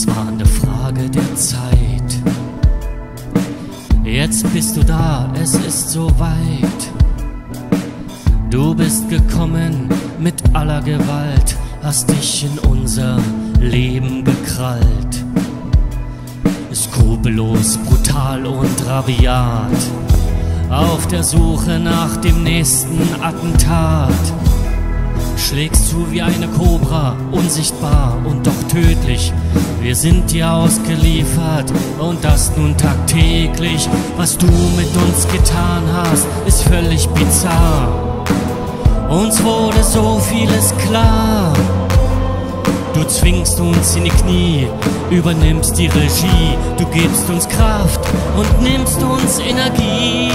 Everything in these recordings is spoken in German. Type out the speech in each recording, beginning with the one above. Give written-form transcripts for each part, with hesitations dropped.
Es war eine Frage der Zeit. Jetzt bist du da, es ist soweit. Du bist gekommen mit aller Gewalt, hast dich in unser Leben gekrallt. Skrupellos, brutal und rabiat, auf der Suche nach dem nächsten Attentat. Schlägst zu wie eine Kobra, unsichtbar und doch tödlich. Wir sind dir ausgeliefert und das nun tagtäglich. Was du mit uns getan hast, ist völlig bizarr. Uns wurde so vieles klar. Du zwingst uns in die Knie, übernimmst die Regie. Du gibst uns Kraft und nimmst uns Energie.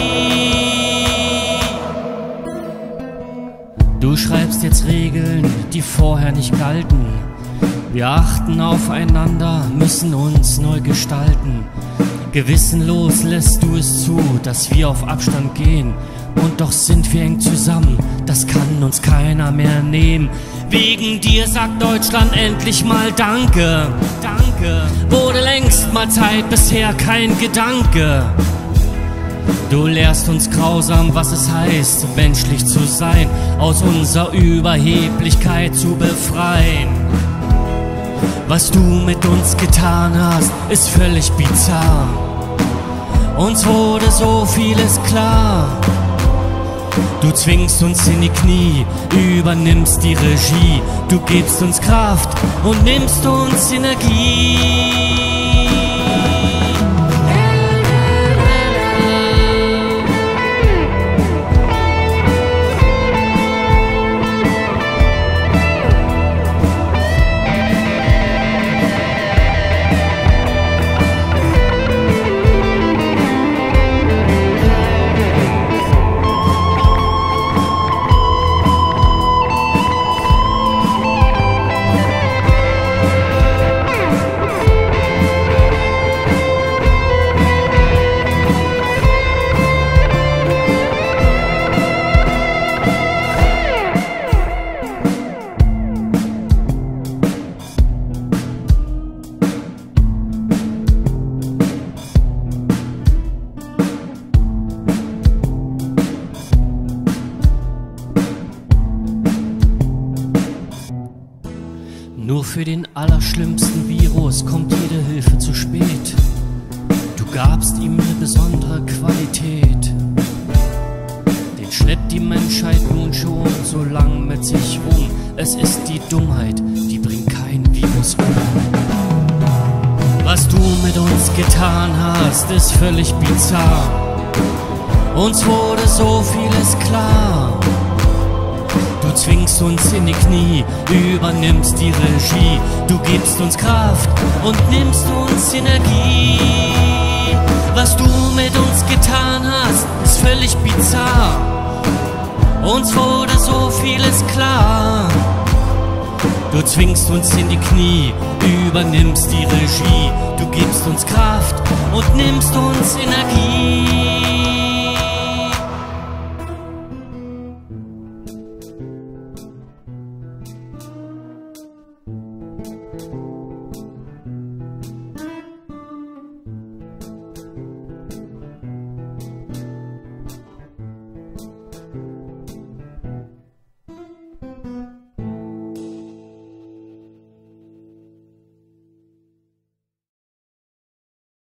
Du schreibst jetzt Regeln, die vorher nicht galten. Wir achten aufeinander, müssen uns neu gestalten. Gewissenlos lässt du es zu, dass wir auf Abstand gehen. Und doch sind wir eng zusammen, das kann uns keiner mehr nehmen. Wegen dir sagt Deutschland endlich mal Danke. Danke. Wurde längst mal Zeit, bisher kein Gedanke. Du lehrst uns grausam, was es heißt, menschlich zu sein, aus unserer Überheblichkeit zu befreien. Was du mit uns getan hast, ist völlig bizarr. Uns wurde so vieles klar. Du zwingst uns in die Knie, übernimmst die Regie. Du gibst uns Kraft und nimmst uns Energie. Nur für den allerschlimmsten Virus kommt jede Hilfe zu spät. Du gabst ihm eine besondere Qualität. Den schleppt die Menschheit nun schon so lang mit sich rum. Es ist die Dummheit, die bringt kein Virus um. Was du mit uns getan hast, ist völlig bizarr. Uns wurde so vieles klar. Du zwingst uns in die Knie, übernimmst die Regie. Du gibst uns Kraft und nimmst uns Energie. Was du mit uns getan hast, ist völlig bizarr. Uns wurde so vieles klar. Du zwingst uns in die Knie, übernimmst die Regie. Du gibst uns Kraft und nimmst uns Energie.